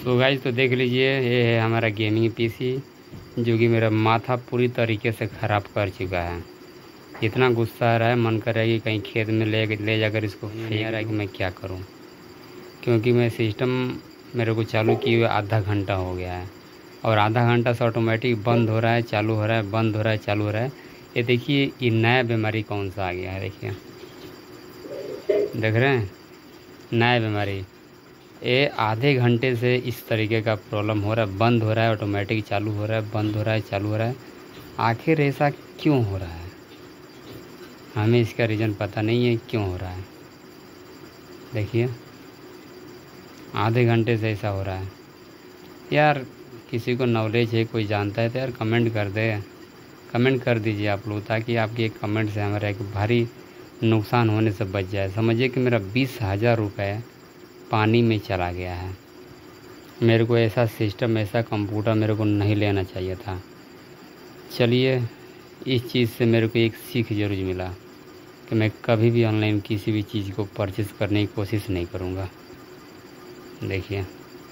तो गाइस तो देख लीजिए, ये है हमारा गेमिंग पीसी जो कि मेरा माथा पूरी तरीके से ख़राब कर चुका है। इतना गुस्सा आ रहा है, मन कर रहा है कि कहीं खेत में ले जाकर इसको फेंक रहा है कि मैं क्या करूं, क्योंकि मैं सिस्टम मेरे को चालू किए हुए आधा घंटा हो गया है और आधा घंटा से ऑटोमेटिक बंद हो रहा है, चालू हो रहा है, बंद हो रहा है, चालू हो रहा है। ये देखिए, ये नया बीमारी कौन सा आ गया है। देखिए, देख रहे हैं, नया बीमारी। ये आधे घंटे से इस तरीके का प्रॉब्लम हो रहा है, बंद हो रहा है, ऑटोमेटिक चालू हो रहा है, बंद हो रहा है, चालू हो रहा है। आखिर ऐसा क्यों हो रहा है? हमें इसका रीज़न पता नहीं है क्यों हो रहा है। देखिए, आधे घंटे से ऐसा हो रहा है। यार, किसी को नॉलेज है, कोई जानता है तो यार कमेंट कर दे, कमेंट कर दीजिए आप लोग, ताकि आपके एक कमेंट से हमारा एक भारी नुकसान होने से बच जाए। समझिए कि मेरा 20,000 रुपये पानी में चला गया है। मेरे को ऐसा सिस्टम, ऐसा कंप्यूटर मेरे को नहीं लेना चाहिए था। चलिए, इस चीज़ से मेरे को एक सीख ज़रूर मिला कि मैं कभी भी ऑनलाइन किसी भी चीज़ को परचेज़ करने की कोशिश नहीं करूँगा। देखिए,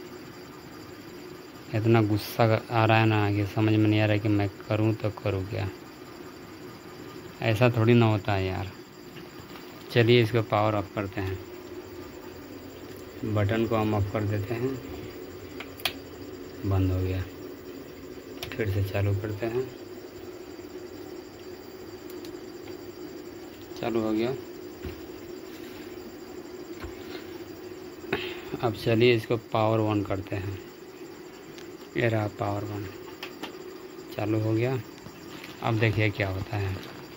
इतना गुस्सा आ रहा है ना कि समझ में नहीं आ रहा है कि मैं करूँ तो करूँ क्या। ऐसा थोड़ी ना होता है यार। चलिए, इसको पावर ऑफ करते हैं, बटन को हम ऑफ कर देते हैं। बंद हो गया, फिर से चालू करते हैं। चालू हो गया। अब चलिए, इसको पावर ऑन करते हैं। ये रहा पावर ऑन, चालू हो गया। अब देखिए क्या होता है।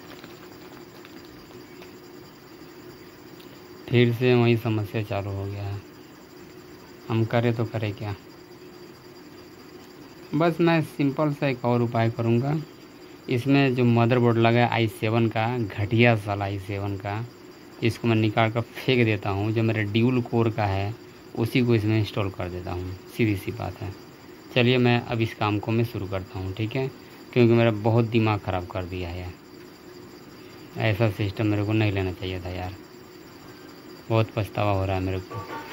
फिर से वही समस्या चालू हो गया है। हम करें तो करें क्या। बस मैं सिंपल सा एक और उपाय करूँगा। इसमें जो मदरबोर्ड लगा है i7 का, घटिया साला i7 का, इसको मैं निकाल कर फेंक देता हूँ। जो मेरे ड्यूल कोर का है उसी को इसमें इंस्टॉल कर देता हूँ। सीधी सी बात है। चलिए, मैं अब इस काम को मैं शुरू करता हूँ, ठीक है, क्योंकि मेरा बहुत दिमाग ख़राब कर दिया है। ऐसा सिस्टम मेरे को नहीं लेना चाहिए था यार। बहुत पछतावा हो रहा है मेरे को।